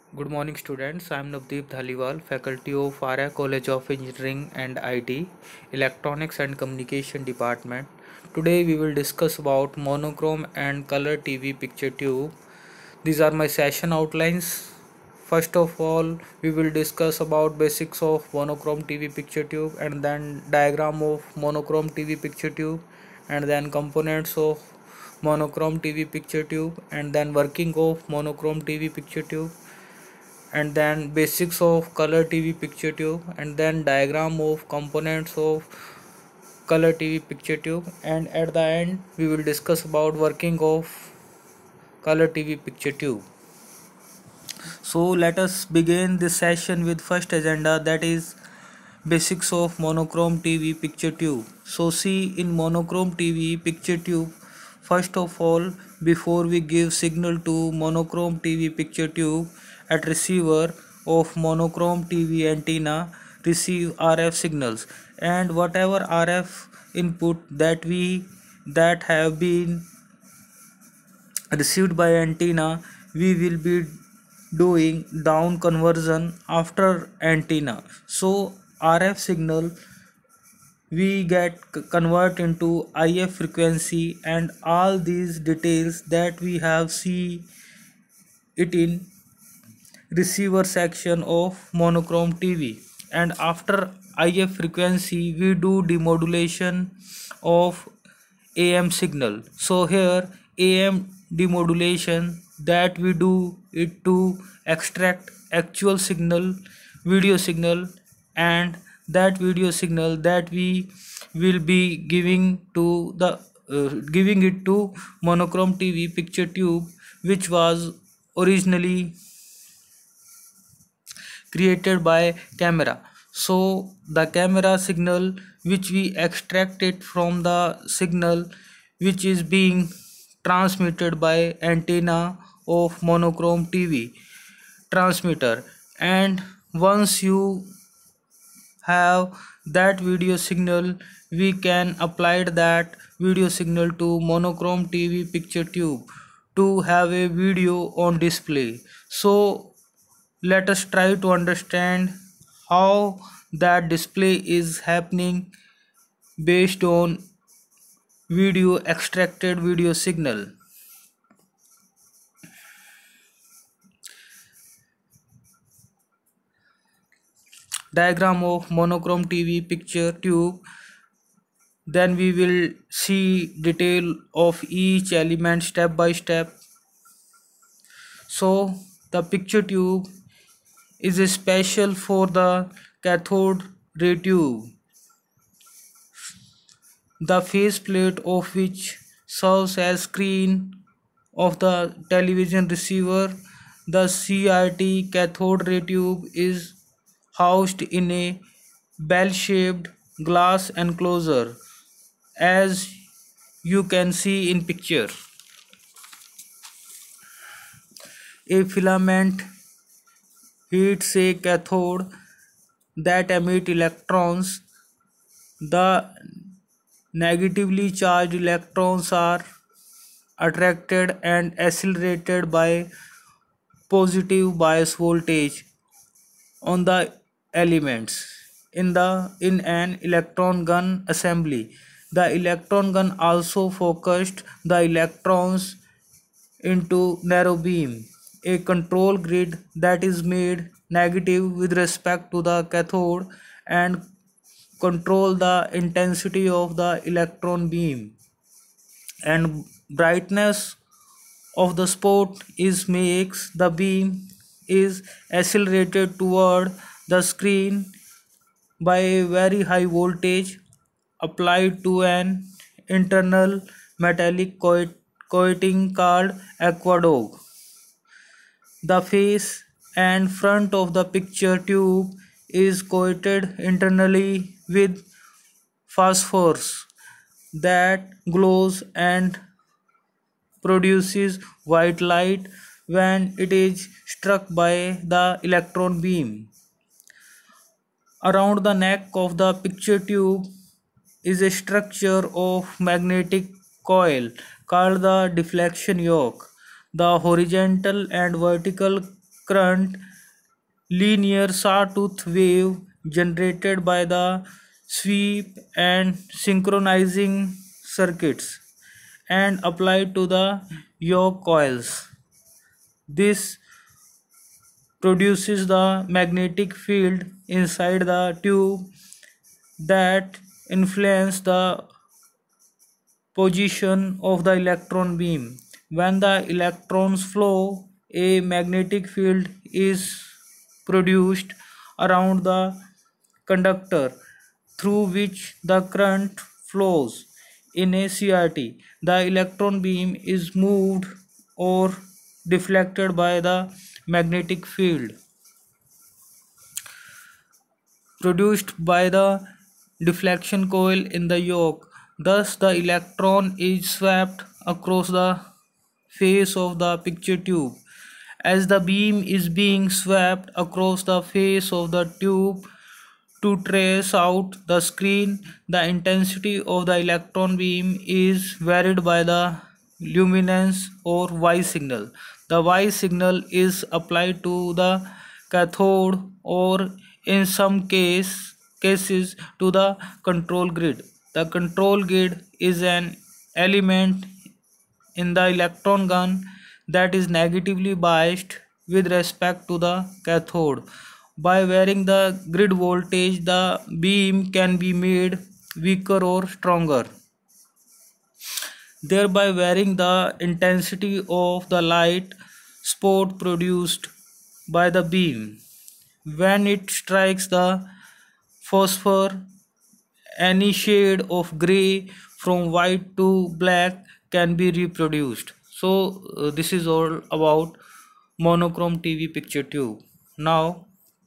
Good morning, students. I am Navdeep Dhaliwal, faculty of Arya College of Engineering and IT, Electronics and Communication Department. Today we will discuss about monochrome and color TV picture tube. These are my session outlines. First of all, we will discuss about basics of monochrome TV picture tube and then diagram of monochrome TV picture tube and then components of monochrome TV picture tube and then working of monochrome TV picture tube and then basics of color TV picture tube and then diagram of components of color TV picture tube, and at the end we will discuss about working of color TV picture tube. So let us begin this session with first agenda, that is basics of monochrome TV picture tube. So see, in monochrome TV picture tube, first of all, before we give signal to monochrome TV picture tube, at receiver of monochrome TV antenna receive RF signals, and whatever RF input that have been received by antenna, we will be doing down conversion after antenna. So RF signal we get convert into IF frequency, and all these details that we have see it in receiver section of monochrome TV. And after IF frequency we do demodulation of AM signal. So here AM demodulation, that we do it to extract actual signal, video signal, and that video signal that we will be giving it to monochrome TV picture tube, which was originally created by camera. So the camera signal which we extract it from the signal which is being transmitted by antenna of monochrome TV transmitter, and once you have that video signal, we can apply that video signal to monochrome TV picture tube to have a video on display. So let us try to understand how that display is happening based on video extracted video signal. Diagram of monochrome TV picture tube. Then we will see detail of each element step by step. So the picture tube is special for the cathode ray tube, the faceplate of which serves as screen of the television receiver. The CRT cathode ray tube is housed in a bell-shaped glass enclosure, as you can see in picture. A filament heats a cathode that emit electrons. The negatively charged electrons are attracted and accelerated by positive bias voltage on the elements in an electron gun assembly. The electron gun also focused the electrons into narrow beam, a control grid that is made negative with respect to the cathode and control the intensity of the electron beam, and brightness of the spot is makes the beam is accelerated toward the screen by a very high voltage applied to an internal metallic coating called aqueduct. The face and front of the picture tube is coated internally with phosphorus that glows and produces white light when it is struck by the electron beam. Around the neck of the picture tube is a structure of magnetic coil called the deflection yoke. The horizontal and vertical current linear sawtooth wave generated by the sweep and synchronizing circuits and applied to the yoke coils. This produces the magnetic field inside the tube that influence the position of the electron beam. When the electrons flow, a magnetic field is produced around the conductor through which the current flows. In a CRT, the electron beam is moved or deflected by the magnetic field produced by the deflection coil in the yoke. Thus, the electron is swept across the face of the picture tube. As the beam is being swept across the face of the tube to trace out the screen, the intensity of the electron beam is varied by the luminance or Y signal. The Y signal is applied to the cathode or in some cases to the control grid. The control grid is an element in the electron gun that is negatively biased with respect to the cathode. By varying the grid voltage, the beam can be made weaker or stronger, thereby varying the intensity of the light spot produced by the beam. When it strikes the phosphor, any shade of gray from white to black can be reproduced. So this is all about monochrome TV picture tube. Now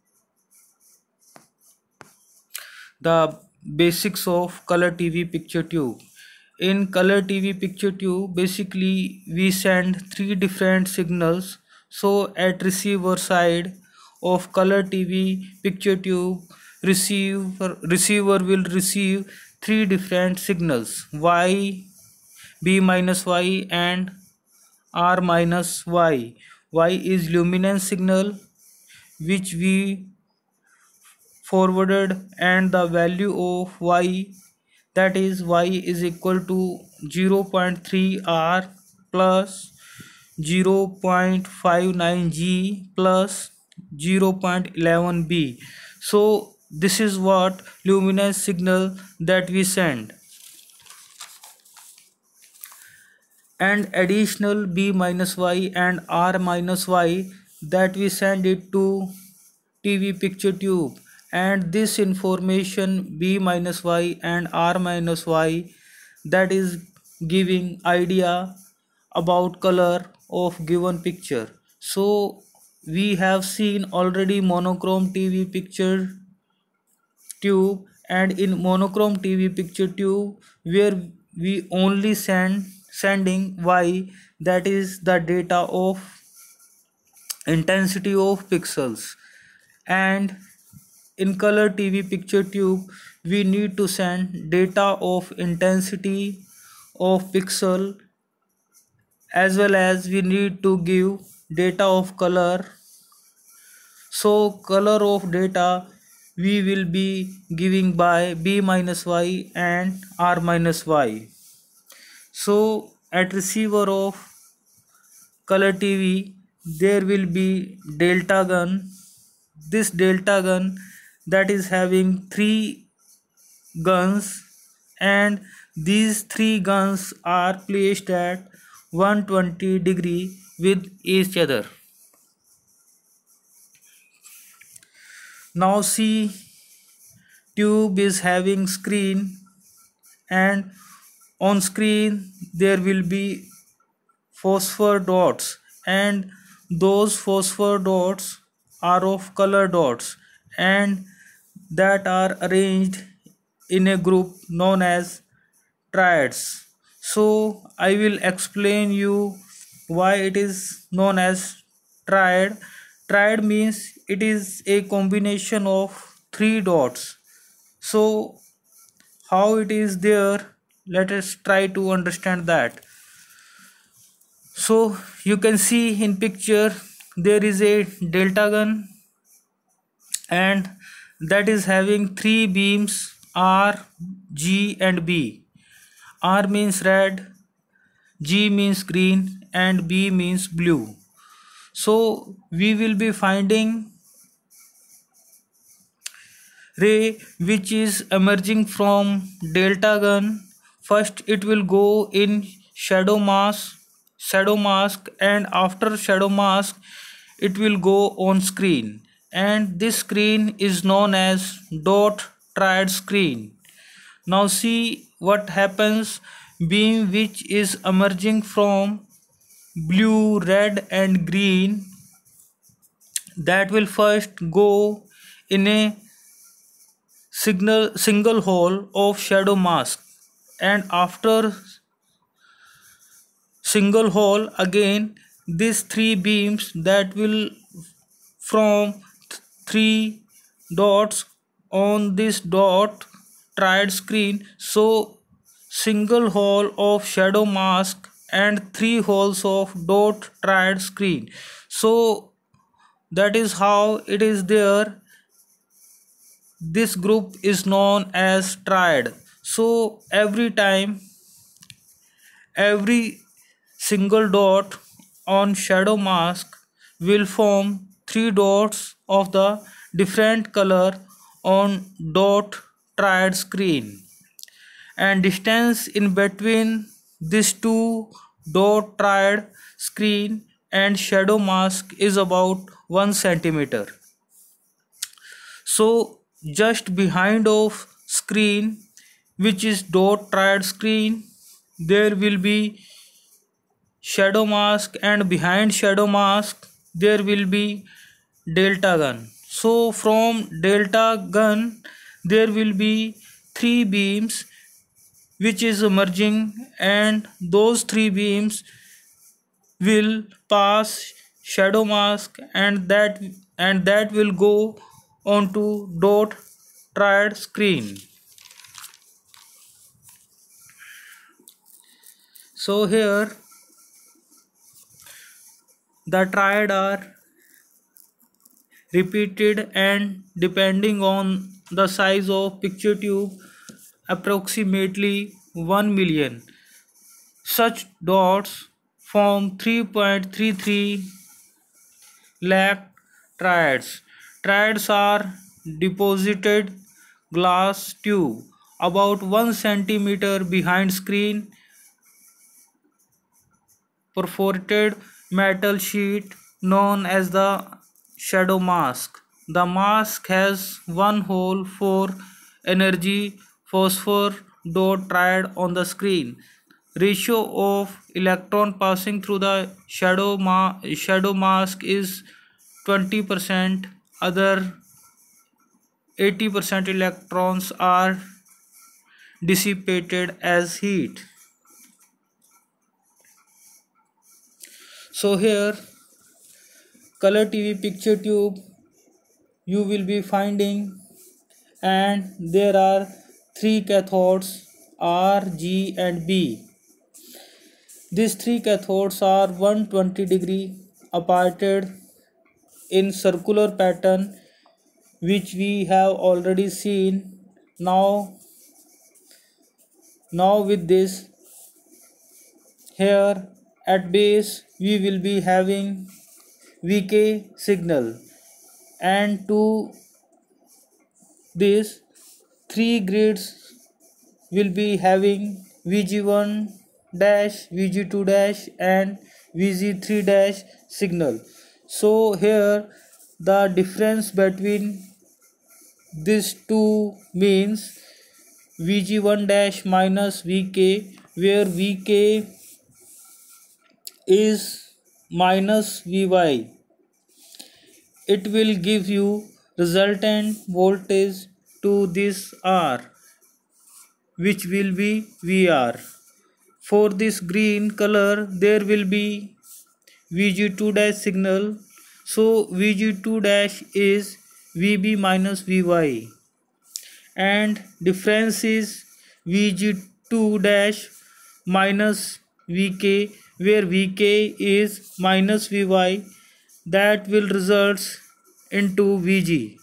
the basics of color TV picture tube. In color TV picture tube, basically we send three different signals. So at receiver side of color TV picture tube, receiver will receive three different signals: Y, B minus Y, and R minus Y. Y is luminance signal which we forwarded, and the value of Y, that is Y is equal to 0.3 R plus 0.59 G plus 0.11 B. So this is what luminance signal that we send, and additional B minus Y and R minus Y that we send it to TV picture tube. And this information B minus Y and R minus Y, that is giving idea about color of given picture. So we have seen already monochrome TV picture tube, and in monochrome TV picture tube where we only sending Y, that is the data of intensity of pixels, and in color TV picture tube we need to send data of intensity of pixel, as well as we need to give data of color. So color of data we will be giving by B minus Y and R minus Y. So at receiver of color TV there will be delta gun. This delta gun that is having three guns, and these three guns are placed at 120 degree with each other. Now see, tube is having screen, and on screen there will be phosphor dots, and those phosphor dots are of color dots, and that are arranged in a group known as triads. So I will explain you why it is known as triad. Triad means it is a combination of three dots. So how it is there, let us try to understand that. So you can see in picture there is a delta gun, and that is having three beams R, G and B. R means red, G means green and B means blue. So we will be finding ray which is emerging from delta gun. First it will go in shadow mask, and after shadow mask it will go on screen, and this screen is known as dot triad screen. Now see what happens. Beam which is emerging from blue, red and green, that will first go in a single hole of shadow mask, and after single hole again these three beams that will from three dots on this dot triad screen. So single hole of shadow mask and three holes of dot triad screen. So that is how it is there. This group is known as triad. So every single dot on shadow mask will form three dots of the different color on dot triad screen, and distance in between these two dot triad screen and shadow mask is about 1 centimeter. So just behind of screen, which is dot triad screen, there will be shadow mask, and behind shadow mask there will be delta gun. So from delta gun there will be three beams which is emerging, and those three beams will pass shadow mask, and that will go onto dot triad screen. So here the triad are repeated, and depending on the size of picture tube, approximately 1 million such dots form 3.33 lakh triads. Triads are deposited glass tube about 1 centimeter behind screen, perforated metal sheet known as the shadow mask. The mask has one hole for energy phosphor dot triad on the screen. Ratio of electron passing through the shadow mask is 20%. Other 80% electrons are dissipated as heat. So here color TV picture tube you will be finding, and there are three cathodes R, G and B. These three cathodes are 120-degree aparted in circular pattern, which we have already seen. Now with this, here at base we will be having VK signal, and to this three grids will be having VG1 dash, VG2 dash and VG3 dash signal. So here the difference between these two means VG1 dash minus VK, where VK is minus Vy. It will give you resultant voltage to this R, which will be VR. For this green color there will be VG2 dash signal. So VG2 dash is VB minus Vy, and difference is VG2 dash minus VK, where VK is minus Vy that will result into VG,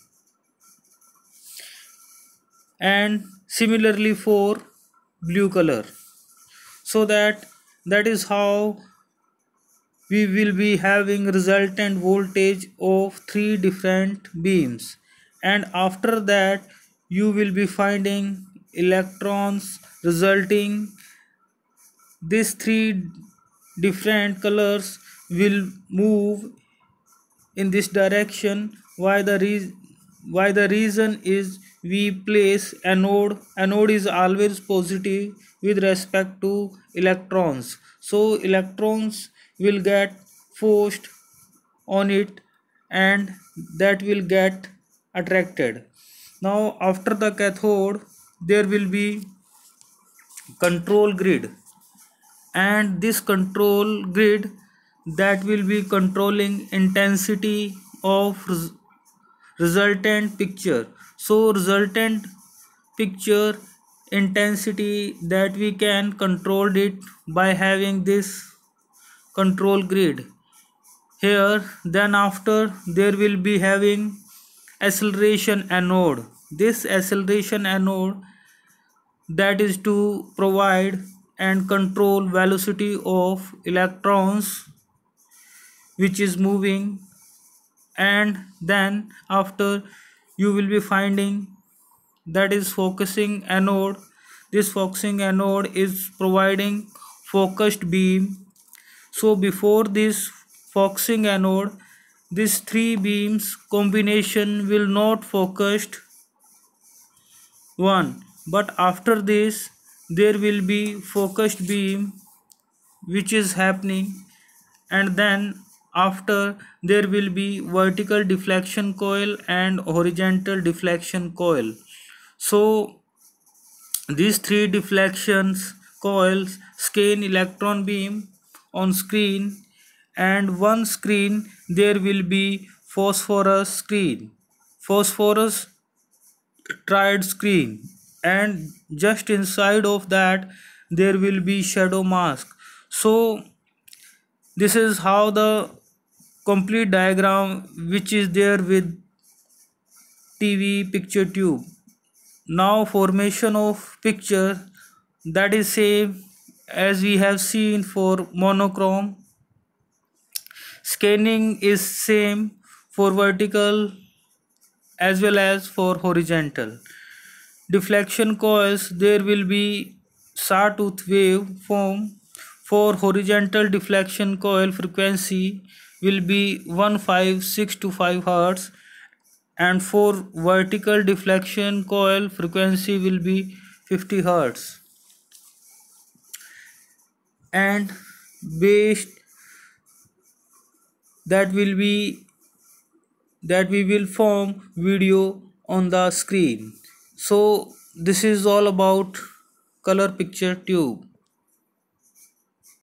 and similarly for blue color. So that is how we will be having resultant voltage of three different beams, and after that you will be finding electrons resulting. These three different colors will move in this direction. Why the reason is we place anode is always positive with respect to electrons, so electrons will get forced on it and that will get attracted. Now after the cathode there will be control grid, and this control grid that will be controlling intensity of resultant picture. So resultant picture intensity that we can control it by having this control grid here. Then after there will be having acceleration anode. This acceleration anode that is to provide and control velocity of electrons which is moving. And then after you will be finding that is focusing anode. This focusing anode is providing focused beam. So before this focusing anode, these three beams combination will not focused one, but after this there will be focused beam which is happening, and then after there will be vertical deflection coil and horizontal deflection coil. So these three deflections coils scan electron beam on screen, and one screen there will be phosphorus screen, phosphorus tried screen, and just inside of that there will be shadow mask. So this is how the complete diagram which is there with TV picture tube. Now formation of picture that is same as we have seen for monochrome. Scanning is same for vertical as well as for horizontal. Deflection coils there will be sawtooth wave form. For horizontal deflection coil frequency will be 1565 Hz, and for vertical deflection coil frequency will be 50 Hz. And based that will be that we will form video on the screen. So this is all about color picture tube.